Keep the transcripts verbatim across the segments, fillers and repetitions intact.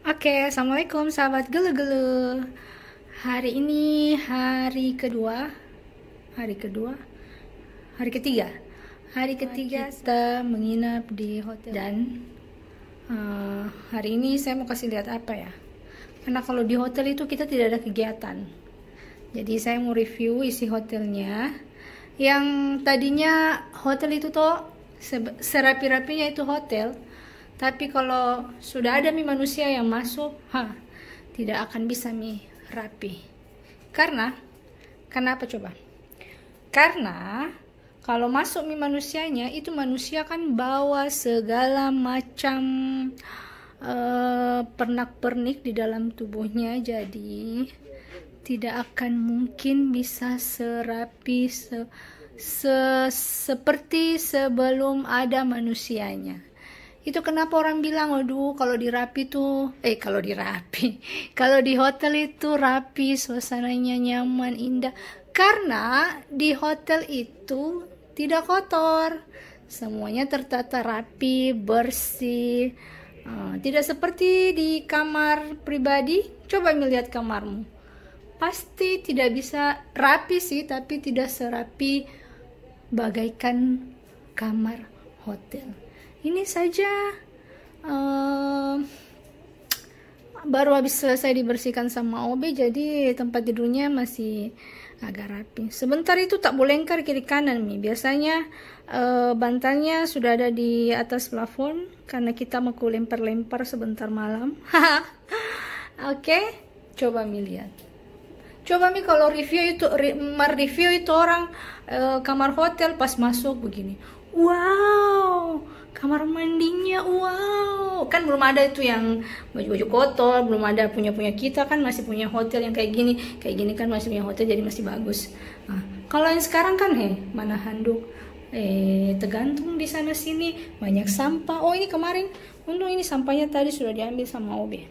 Oke, assalamualaikum sahabat gelu-gelu. Hari ini hari kedua, hari kedua, hari ketiga, hari ketiga kita menginap di hotel. Dan uh, hari ini saya mau kasih lihat apa ya? Karena kalau di hotel itu kita tidak ada kegiatan. Jadi saya mau review isi hotelnya. Yang tadinya hotel itu tuh serapi-rapinya itu hotel. Tapi kalau sudah ada mi manusia yang masuk, ha, tidak akan bisa mi rapi. Karena, karena apa coba? Karena kalau masuk mi manusianya, itu manusia kan bawa segala macam uh, pernak-pernik di dalam tubuhnya. Jadi tidak akan mungkin bisa serapi se, se, seperti sebelum ada manusianya. Itu kenapa orang bilang, aduh kalau di Rapi tuh, eh kalau di Rapi, kalau di hotel itu rapi, suasananya nyaman, indah. Karena di hotel itu tidak kotor, semuanya tertata rapi, bersih. Uh, tidak seperti di kamar pribadi. Coba melihat kamarmu, pasti tidak bisa rapi sih, tapi tidak serapi bagaikan kamar hotel. Ini saja uh, baru habis selesai dibersihkan sama O B, jadi tempat tidurnya masih agak rapi. Sebentar itu tak boleh lengkar kiri kanan nih. Biasanya uh, bantalnya sudah ada di atas plafon karena kita mau lempar-lempar sebentar malam. Oke, okay? Coba mi lihat. Coba mi kalau review itu, review itu orang uh, kamar hotel pas masuk begini. Wow, kamar mandinya wow. Kan belum ada itu yang baju-baju kotor, belum ada punya-punya kita, kan masih punya hotel yang kayak gini. Kayak gini kan masih punya hotel, jadi masih bagus. Nah, kalau yang sekarang kan heh, mana handuk? Eh, tergantung di sana sini, banyak sampah. Oh, ini kemarin, untung ini sampahnya tadi sudah diambil sama O B.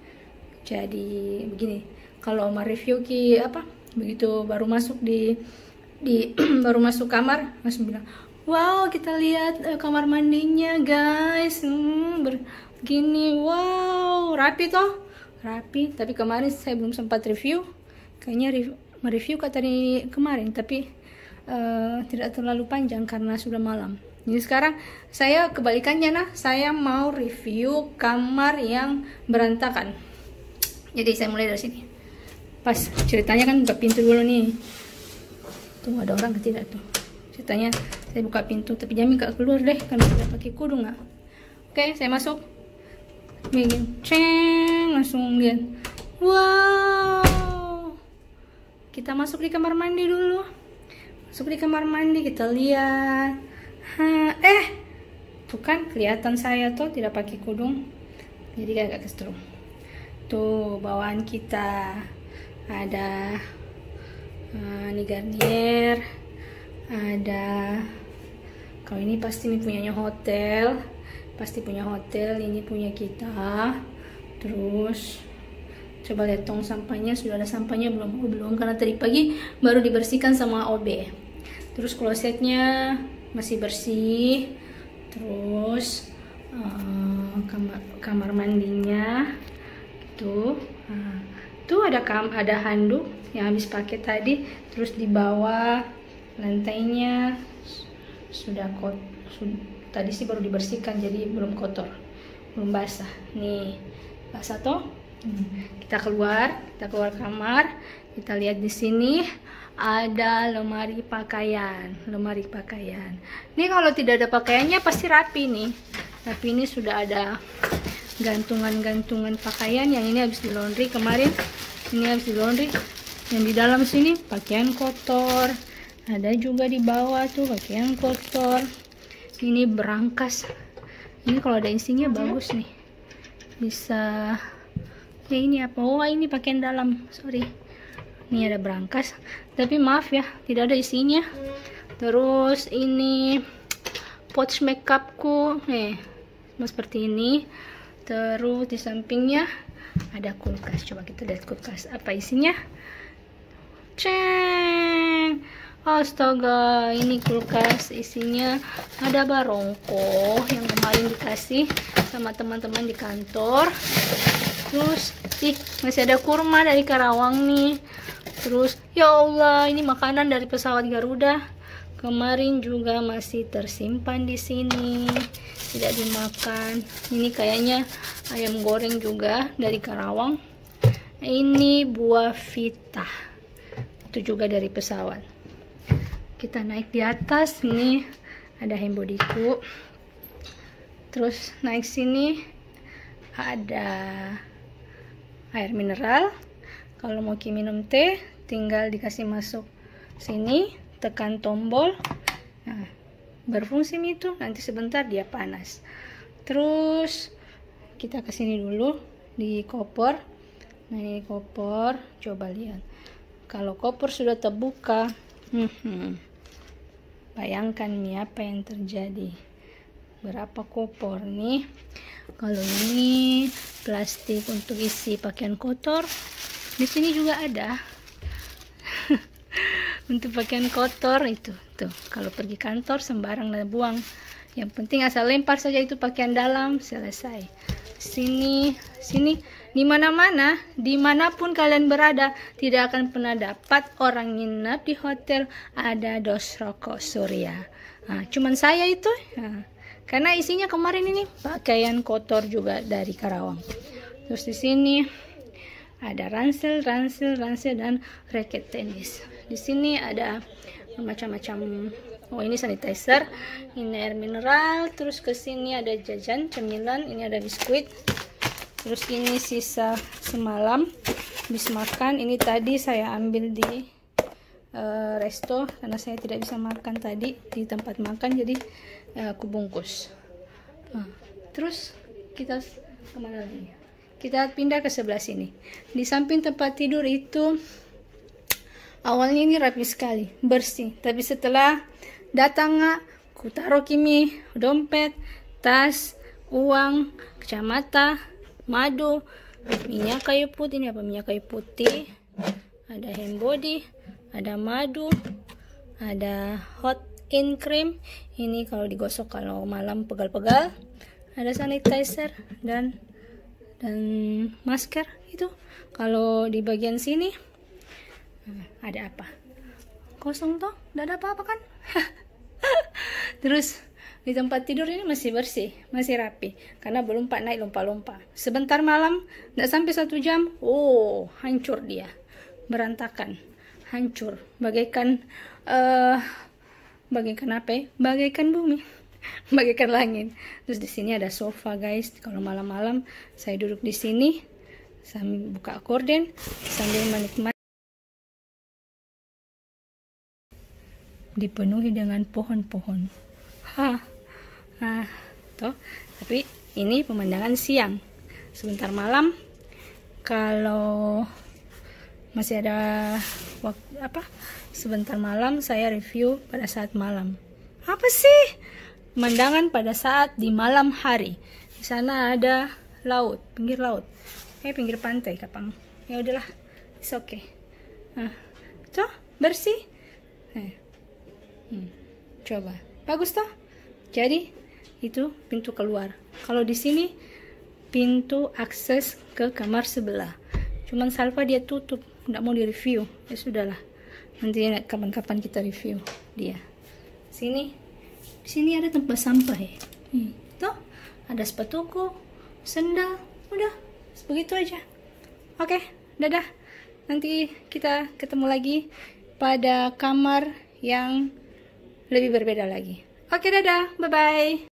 Jadi begini, kalau mau review ki apa? Begitu baru masuk di di baru masuk kamar langsung bilang, wow, kita lihat uh, kamar mandinya guys, hmm, begini, wow, rapi toh, rapi. Tapi kemarin saya belum sempat review, kayaknya review, mereview kata tadi kemarin, tapi uh, tidak terlalu panjang karena sudah malam. Jadi sekarang saya kebalikannya, nah, saya mau review kamar yang berantakan. Jadi saya mulai dari sini. Pas ceritanya kan buka pintu dulu nih. Tuh ada orang ketidak tuh. Ceritanya saya buka pintu, tapi Jami gak keluar deh karena tidak pakai kudu nggak. Oke, saya masuk. Begini, ceng, langsung lihat. Wow, kita masuk di kamar mandi dulu. Masuk di kamar mandi, kita lihat. Ha, eh, tuh kan kelihatan saya tuh tidak pakai kudung, jadi agak kestrung. Tuh bawaan kita ada uh, ini Garnier. Ada, kalau ini pasti ini punyanya hotel, pasti punya hotel, ini punya kita. Terus coba lihat tong sampahnya, sudah ada sampahnya belum? Oh, belum, karena tadi pagi baru dibersihkan sama O B. Terus klosetnya masih bersih. Terus uh, kamar kamar mandinya tuh, uh, tuh ada kam ada handuk yang habis pakai tadi. Terus di bawah lantainya sudah kotor, tadi sih baru dibersihkan jadi belum kotor, belum basah. Nih basah toh. hmm. Kita keluar, kita keluar kamar, kita lihat di sini ada lemari pakaian, lemari pakaian. Ini kalau tidak ada pakaiannya pasti rapi nih, tapi ini sudah ada gantungan-gantungan pakaian. Yang ini habis di laundry kemarin, ini habis di laundry. Yang di dalam sini pakaian kotor. Ada juga di bawah tuh pakaian kotor. Ini berangkas. Ini kalau ada isinya bagus nih. Bisa. Ya ini apa? Oh, ini pakaian dalam. Sorry. Ini ada berangkas. Tapi maaf ya, tidak ada isinya. Terus ini pouch makeupku. Eh, seperti ini. Terus di sampingnya ada kulkas. Coba kita lihat kulkas. Apa isinya? Ceng. Astaga, ini kulkas isinya ada barongko yang kemarin dikasih sama teman-teman di kantor. Terus ih, masih ada kurma dari Karawang nih. Terus ya Allah, ini makanan dari pesawat Garuda. Kemarin juga masih tersimpan di sini, tidak dimakan. Ini kayaknya ayam goreng juga dari Karawang. Ini buah vita, itu juga dari pesawat. Kita naik di atas, nih ada hembodiku. Terus naik sini ada air mineral. Kalau mau ki minum teh, tinggal dikasih masuk sini, tekan tombol. Nah, berfungsi itu, nanti sebentar dia panas. Terus kita kesini dulu di koper. Nah, ini koper, coba lihat. Kalau koper sudah terbuka, hmm, bayangkan nih apa yang terjadi. Berapa koper nih? Kalau ini plastik untuk isi pakaian kotor, di sini juga ada untuk pakaian kotor itu. Tuh, kalau pergi kantor sembarang lah buang. Yang penting asal lempar saja itu pakaian dalam, selesai. Sini, sini, di mana-mana, dimanapun kalian berada, tidak akan pernah dapat orang nginep di hotel ada dos rokok Surya. Nah, cuman saya itu. Nah, karena isinya kemarin ini pakaian kotor juga dari Karawang. Terus di sini ada ransel, ransel, ransel dan raket tenis. Di sini ada macam-macam. Oh, ini sanitizer, ini air mineral. Terus ke sini ada jajan, cemilan. Ini ada biskuit. Terus ini sisa semalam habis makan. Ini tadi saya ambil di uh, resto karena saya tidak bisa makan tadi di tempat makan, jadi uh, aku bungkus. Nah, terus kita kemana lagi? Kita pindah ke sebelah sini. Di samping tempat tidur itu awalnya ini rapi sekali, bersih. Tapi setelah datang ku taruh kimi dompet, tas, uang, kacamata, madu, minyak kayu putih. Ini apa? Minyak kayu putih. Ada hand body, ada madu, ada hot in cream. Ini kalau digosok kalau malam pegal-pegal. Ada sanitizer dan dan masker itu. Kalau di bagian sini ada apa? Kosong toh, tidak ada apa-apa kan? Terus di tempat tidur ini masih bersih, masih rapi karena belum pak naik lompat-lompat. Sebentar malam, tidak sampai satu jam, oh hancur dia, berantakan, hancur, bagaikan uh, bagaikan apa? Ya? Bagaikan bumi, bagaikan langit. Terus di sini ada sofa guys. Kalau malam-malam saya duduk di sini sambil buka korden sambil menikmati. Dipenuhi dengan pohon-pohon. Hah, nah, toh. Tapi ini pemandangan siang. Sebentar malam, kalau masih ada waktu apa? Sebentar malam saya review pada saat malam. Apa sih? Pemandangan pada saat di malam hari. Di sana ada laut, pinggir laut. Eh, pinggir pantai, Kapang. Ya udahlah, it's okay. Nah, toh bersih. Nah. Hmm, coba bagus toh. Jadi itu pintu keluar. Kalau di sini pintu akses ke kamar sebelah. Cuman Salva dia tutup, nggak mau di review. Ya sudahlah, nanti kapan-kapan kita review dia. Sini, di sini ada tempat sampah ya. Hmm, tuh ada sepatuku, sendal, udah begitu aja. Oke, dadah. Nanti kita ketemu lagi pada kamar yang lebih berbeda lagi. Oke, dadah, bye-bye.